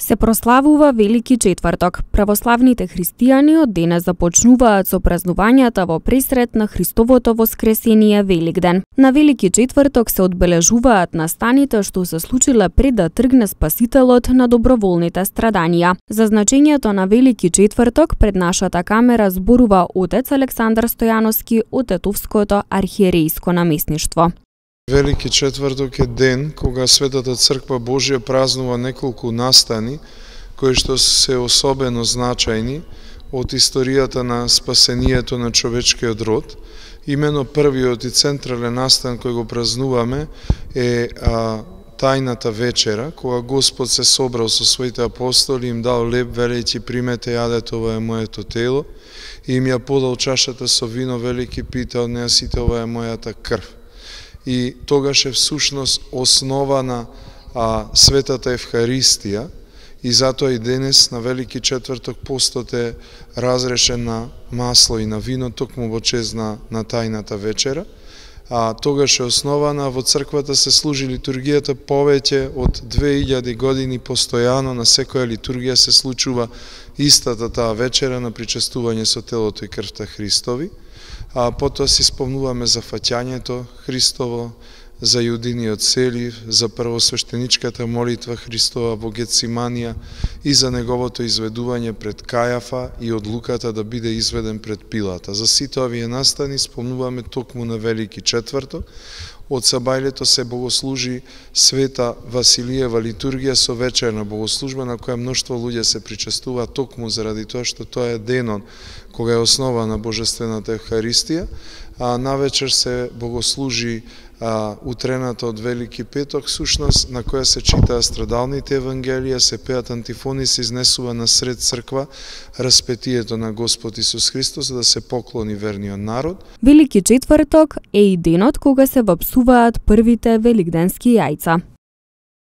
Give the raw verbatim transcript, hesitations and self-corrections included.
Се прославува Велики четврток. Православните христијани од денес започнуваат со празнувањата во пресрет на Христовото воскресение Великден. На Велики четврток се одбележуваат настаните што се случиле пред да тргне Спасителот на доброволните страданија. За значењето на Велики четврток пред нашата камера зборува отец Александар Стојановски од Тетовското архиерејско наместништво. Велики четврток е ден кога Светата Црква Божја празнува неколку настани кои што се особено значајни од историјата на спасението на човечкиот род. Имено првиот и централен настан кој го празнуваме е а, тајната вечера, кога Господ се собрал со своите апостоли, им дал леб, велејќи примете, јадете, ова е моето тело, и им ја подал чашата со вино, велики пита од неа сите, ова е мојата крв. И тогаш е всушност основана а, Светата Евхаристија, и затоа и денес на Велики четврток постот е разрешен на масло и на вино, токму во чест на, на тајната вечера. А, тогаш е основана, во црквата се служи литургијата повеќе од две илјади години постојано, на секоја литургија се случува истата таа вечера на причестување со телото и крвта Христови. А потоа си спомнуваме за фаќањето Христово, за јудиниот селив, за првосвештеничката молитва Христова во Гетсиманија и за неговото изведување пред Кајафа и одлуката да биде изведен пред Пилата. За сите овие настани спомнуваме токму на Велики четврток. Од сабајлето се богослужи Света Василиева литургија со вечерна богослужба на која мноштво луѓе се причестува токму заради тоа што тоа е денот кога е основана Божествената Евхаристија, а навечер се богослужи а, утрената од Велики петок, сушност на која се читаа страдалните евангелија, се пеат антифони, се изнесува на сред црква распетието на Господ Исус Христос за да се поклони верниот народ. Велики четврток е и денот кога се вапсуваат првите великденски јајца.